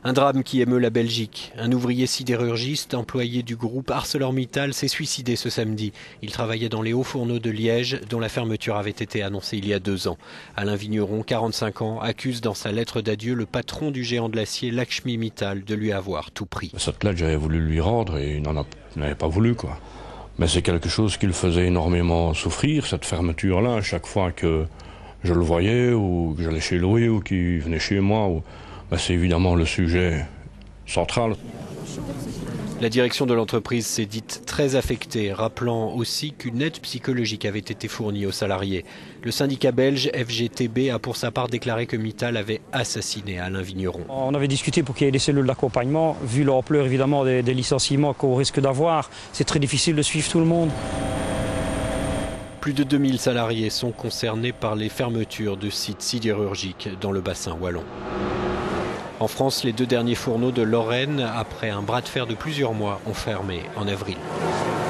Un drame qui émeut la Belgique. Un ouvrier sidérurgiste employé du groupe ArcelorMittal s'est suicidé ce samedi. Il travaillait dans les hauts fourneaux de Liège, dont la fermeture avait été annoncée il y a 2 ans. Alain Vigneron, 45 ans, accuse dans sa lettre d'adieu le patron du géant de l'acier Lakshmi Mittal de lui avoir tout pris. Cette lettre, j'avais voulu lui rendre et il n'avait pas voulu, quoi. Mais c'est quelque chose qui le faisait énormément souffrir, cette fermeture-là, à chaque fois que je le voyais ou que j'allais chez lui ou qu'il venait chez moi. C'est évidemment le sujet central. La direction de l'entreprise s'est dite très affectée, rappelant aussi qu'une aide psychologique avait été fournie aux salariés. Le syndicat belge FGTB a pour sa part déclaré que Mittal avait assassiné Alain Vigneron. On avait discuté pour qu'il y ait des cellules d'accompagnement. Vu l'ampleur évidemment des licenciements qu'on risque d'avoir, c'est très difficile de suivre tout le monde. Plus de 2000 salariés sont concernés par les fermetures de sites sidérurgiques dans le bassin wallon. En France, les 2 derniers fourneaux de Lorraine, après un bras de fer de plusieurs mois, ont fermé en avril.